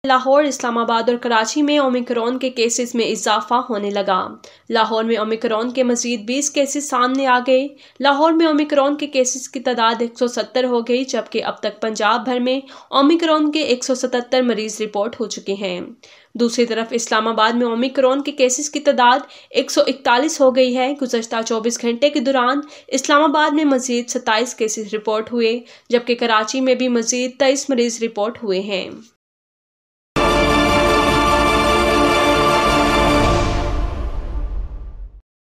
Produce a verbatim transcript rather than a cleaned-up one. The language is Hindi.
लाहौर, इस्लामाबाद और कराची में ओमिक्रॉन के केसेस में इजाफा होने लगा। लाहौर में ओमिक्रॉन के मजीद बीस केसेस सामने आ गए। लाहौर में ओमिक्रॉन के केसेस की तादाद एक सौ सत्तर हो गई, जबकि अब तक पंजाब भर में ओमिक्रॉन के एक सौ सतहत्तर मरीज रिपोर्ट हो चुके हैं। दूसरी तरफ इस्लामाबाद में ओमिक्रॉन के केसेस की तादाद एक सौ इकतालीस हो गई है। गुज़श्ता चौबीस घंटे के दौरान इस्लामाबाद में मजीद सत्ताईस केसेस रिपोर्ट हुए, जबकि कराची में भी मजीद तेईस मरीज रिपोर्ट हुए हैं।